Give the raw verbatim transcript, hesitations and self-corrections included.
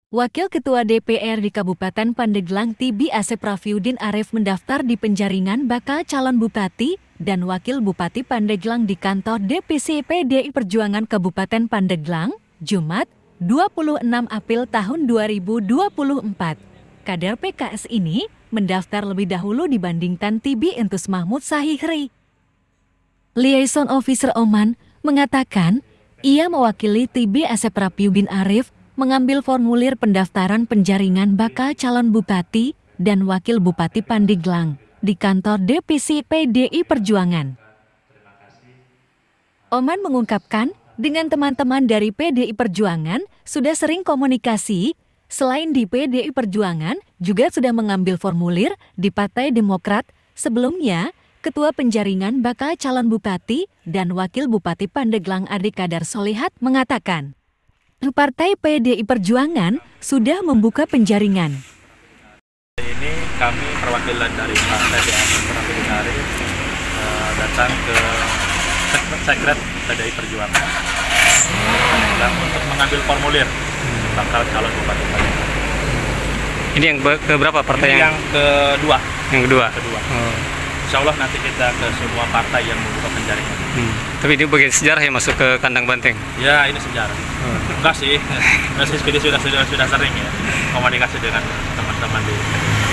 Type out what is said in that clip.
Wakil Ketua D P R di Kabupaten Pandeglang T B Asep Rafiuddin Arif mendaftar di penjaringan bakal calon bupati dan wakil bupati Pandeglang di kantor D P C P D I Perjuangan Kabupaten Pandeglang, Jumat, dua puluh enam April tahun dua ribu dua puluh empat. Kader P K S ini mendaftar lebih dahulu dibandingkan T B Entus Mahmud Sahihri. Liaison Officer Oman mengatakan ia mewakili T B Asep Rafiuddin Arif mengambil formulir pendaftaran penjaringan bakal calon bupati dan wakil bupati Pandeglang di kantor D P C P D I Perjuangan. Oman mengungkapkan, dengan teman-teman dari P D I Perjuangan sudah sering komunikasi, selain di P D I Perjuangan juga sudah mengambil formulir di Partai Demokrat. Sebelumnya, Ketua Penjaringan bakal calon bupati dan wakil bupati Pandeglang Ade Kadar Solihat mengatakan, Partai P D I Perjuangan sudah membuka penjaringan. Ini kami perwakilan dari Partai D P R uh, datang ke Sekret P D I Perjuangan dan untuk mengambil formulir bakal calon bupati Pandeglang. Ini yang ke berapa partai? Ini yang, yang kedua. Yang kedua. Kedua. Oh. Insya Allah nanti kita ke semua partai yang membuka penjaringan. Hmm. Tapi ini bagian sejarah ya masuk ke kandang banteng? Ya, ini sejarah. Hmm. Enggak sih, Mas Spidi sudah, sudah sudah sering ya komunikasi dengan teman-teman di